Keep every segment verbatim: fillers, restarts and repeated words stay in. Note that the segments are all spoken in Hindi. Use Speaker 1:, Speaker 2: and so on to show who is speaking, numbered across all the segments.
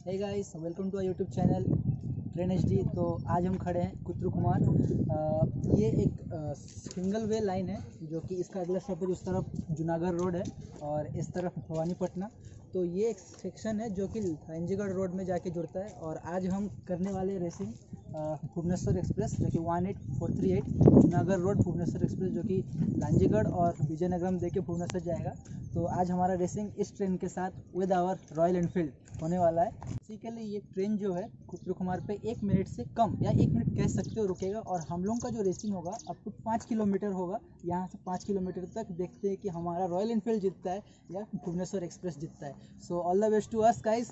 Speaker 1: Hey guys, welcome to our YouTube channel train H D. तो आज हम खड़े हैं कुत्रु कुमार। आ, ये एक आ, सिंगल वे लाइन है जो कि इसका अगला स्टॉपेज उस तरफ जूनागढ़ रोड है और इस तरफ भवानीपटना। तो ये एक सेक्शन है जो कि लांजीगढ़ रोड में जाके जुड़ता है। और आज हम करने वाले रेसिंग भुवनेश्वर एक्सप्रेस जो कि one eight four three eight Junagarh road Bhubaneswar express जो कि लांजीगढ़ और विजयनगरम दे के भुवनेश्वर जाएगा। तो आज हमारा रेसिंग इस ट्रेन के साथ विद आवर रॉयल एनफील्ड होने वाला है। बेसिकली ये ट्रेन जो है कुत्रु कुमार पे एक मिनट से कम या एक मिनट कह सकते हो रुकेगा। और हम लोग का जो रेसिंग होगा अप टू पाँच किलोमीटर होगा। यहाँ से पाँच किलोमीटर तक देखते हैं कि हमारा रॉयल एनफील्ड जीतता है या भुवनेश्वर एक्सप्रेस जीतता है। So all the best to us guys.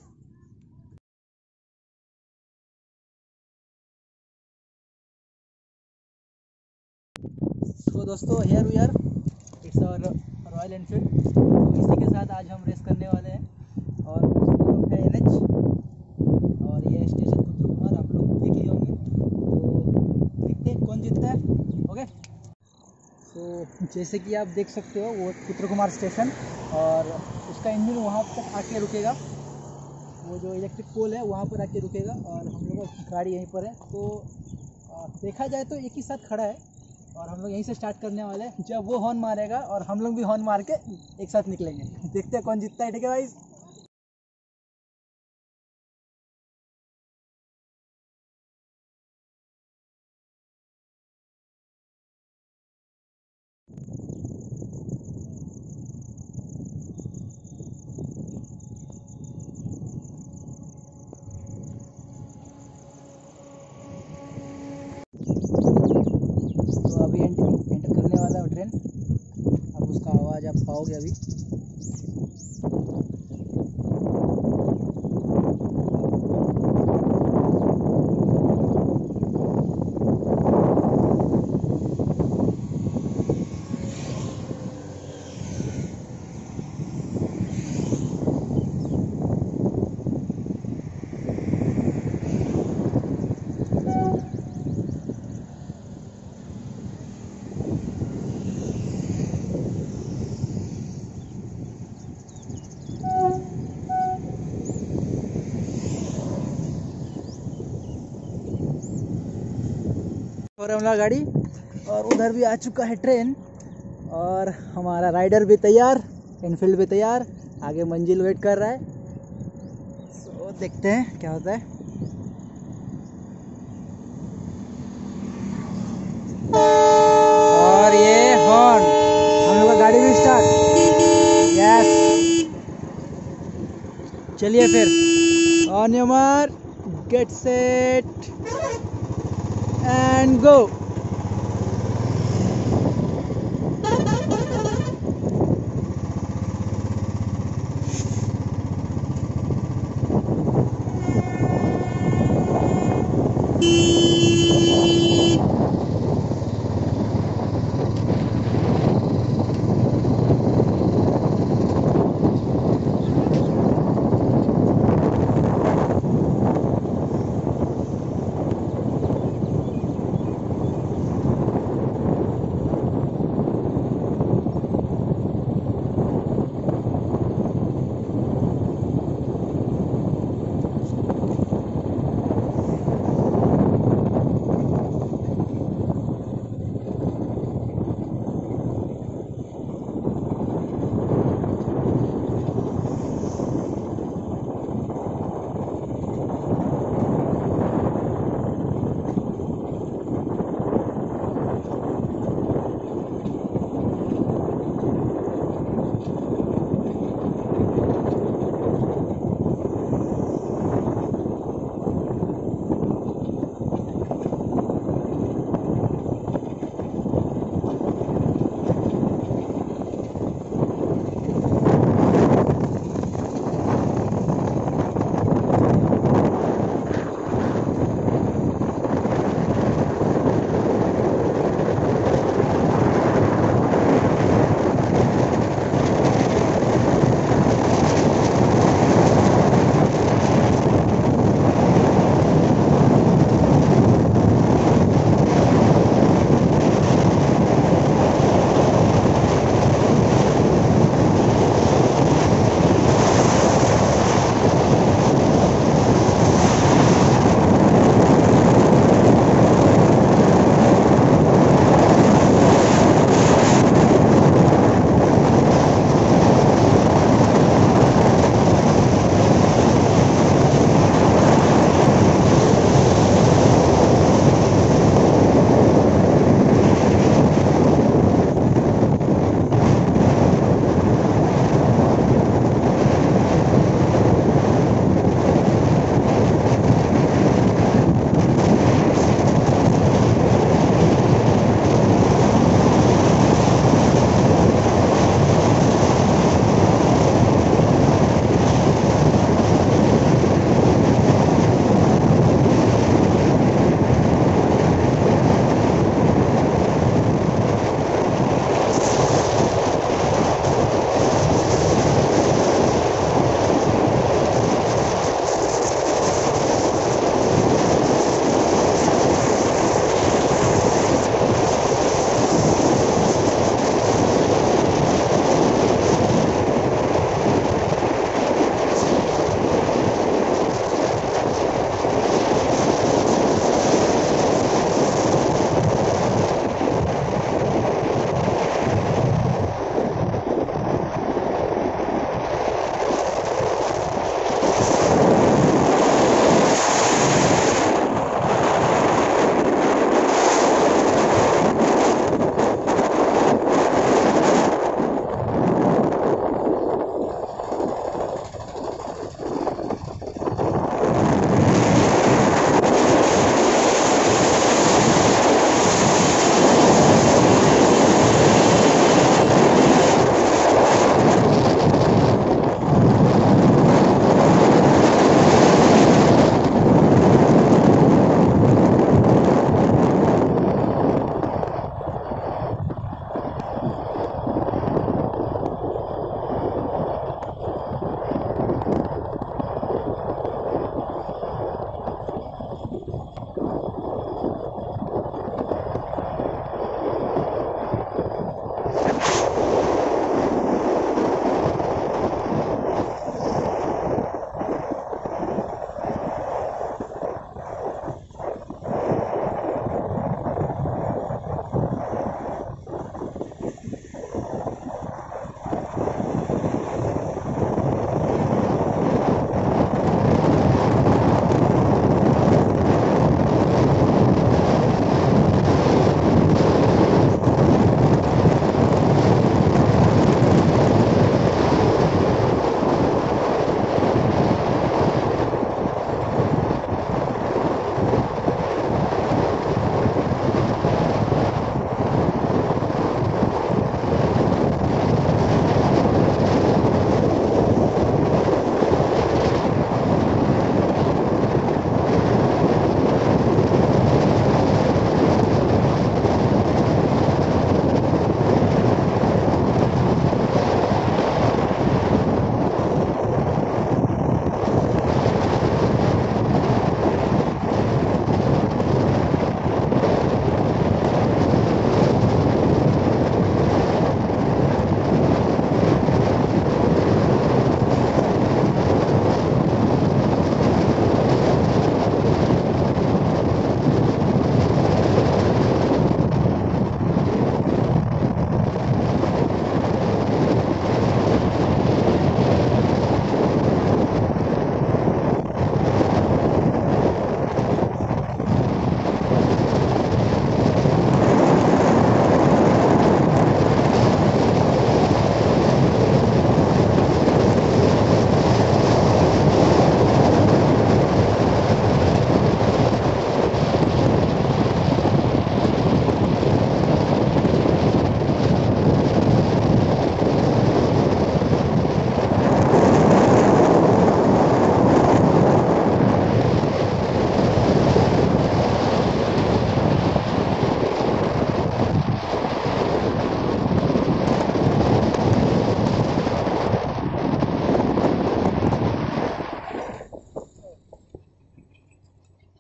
Speaker 1: तो दोस्तों here we are, it's our Royal Enfield. तो इसी के साथ आज हम रेस करने वाले हैं। और उस तरफ है एन एच और ये स्टेशन कुत्रु कुमार आप लोग देख लिए होंगे। तो देखते हैं कौन जीतता है। ओके, तो जैसे कि आप देख सकते हो वो कुत्रु कुमार स्टेशन और उसका इंजन वहाँ तक आके रुकेगा। वो जो इलेक्ट्रिक पोल है वहाँ पर आके रुकेगा और हम लोग की गाड़ी यहीं पर है। तो देखा जाए तो एक ही साथ खड़ा है और हम लोग यहीं से स्टार्ट करने वाले हैं। जब वो हॉर्न मारेगा और हम लोग भी हॉर्न मार के एक साथ निकलेंगे। देखते हैं कौन जीतता है। ठीक है भाई। तो अभी एंटर एंटर करने वाला है ट्रेन। अब उसका आवाज़ आप पाओगे अभी। और हमारा गाड़ी और उधर भी आ चुका है ट्रेन और हमारा राइडर भी तैयार, एनफील्ड भी तैयार, आगे मंजिल वेट कर रहा है। सो देखते हैं क्या होता है। और ये हॉर्न, हम लोग का गाड़ी भी स्टार्ट। यस, चलिए फिर on your mark, get set and go।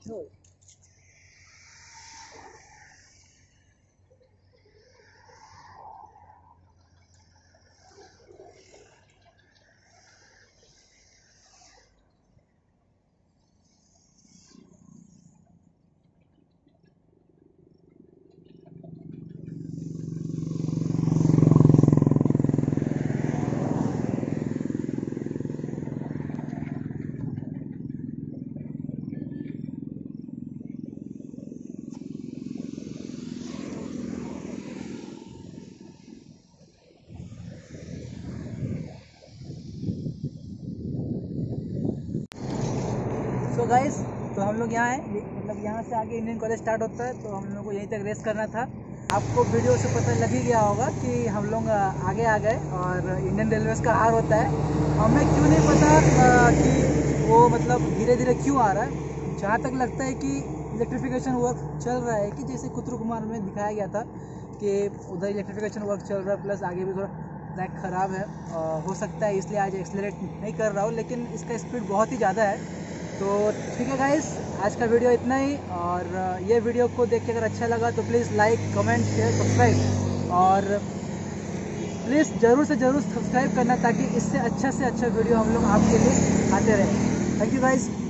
Speaker 1: So guys, तो हम लोग यहाँ हैं, मतलब यहाँ से आगे इंडियन कॉलेज स्टार्ट होता है, तो हम लोग को यहीं तक रेस्ट करना था। आपको वीडियो से पता लग ही गया होगा कि हम लोग आगे आ गए और इंडियन रेलवेज़ का हार होता है। हमें क्यों नहीं पता आ, कि वो मतलब धीरे धीरे क्यों आ रहा है। जहाँ तक लगता है कि इलेक्ट्रिफिकेशन वर्क चल रहा है, कि जैसे कुतरू कुमार में दिखाया गया था कि उधर इलेक्ट्रिफिकेशन वर्क चल रहा है, प्लस आगे भी थोड़ा ट्रैक ख़राब है। आ, हो सकता है इसलिए आज एक्सेलरेट नहीं कर रहा हूँ, लेकिन इसका स्पीड बहुत ही ज़्यादा है। तो ठीक है गाइस, आज का वीडियो इतना ही। और ये वीडियो को देख के अगर अच्छा लगा तो please like, comment, share, subscribe, और प्लीज़ ज़रूर से ज़रूर सब्सक्राइब करना, ताकि इससे अच्छा से अच्छा वीडियो हम लोग आपके लिए आते रहें। Thank you guys.